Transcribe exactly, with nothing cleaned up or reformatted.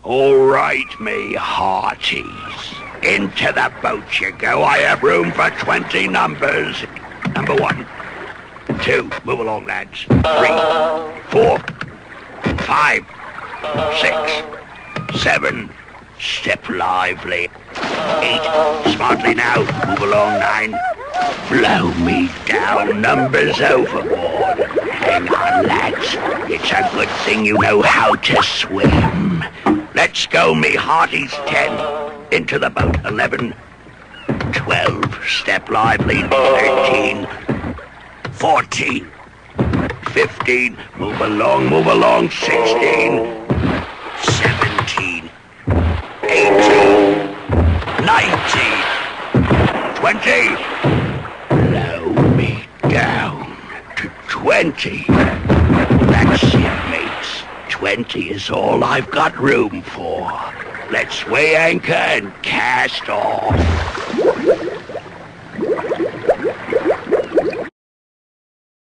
All right, me hearties. Into the boat you go. I have room for twenty numbers. Number one. Two. Move along, lads. Three. Four. Five. Six. Seven. Step lively. Eight. Smartly now. Move along, nine. Blow me down. Numbers overboard. Hang on, lads. It's a good thing you know how to swim. Let's go, me hearties. Ten. Into the boat. Eleven. Twelve. Step lively. Thirteen. Fourteen. Fifteen. Move along, move along. Sixteen. Seventeen. Eighteen. Nineteen. Twenty. Blow me down to twenty. That's it, mates. Twenty is all I've got room for. Let's weigh anchor and cast off.